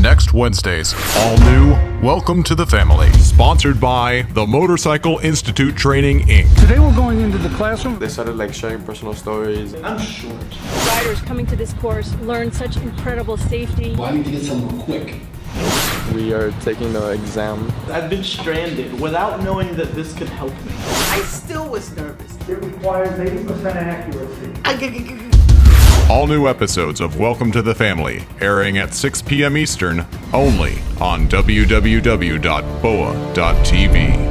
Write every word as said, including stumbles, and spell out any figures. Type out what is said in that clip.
next Wednesdays. All new, welcome to the family. Sponsored by the Motorcycle Institute Training, Incorporated. Today we're going into the classroom. They started like sharing personal stories. I'm short. Riders coming to this course learn such incredible safety. Well, I need to get somewhere quick. We are taking the exam. I've been stranded without knowing that this could help me. I still was nervous. It requires eighty percent accuracy. All new episodes of Welcome to the Family, airing at six p m Eastern, only on w w w dot bowa dot t v.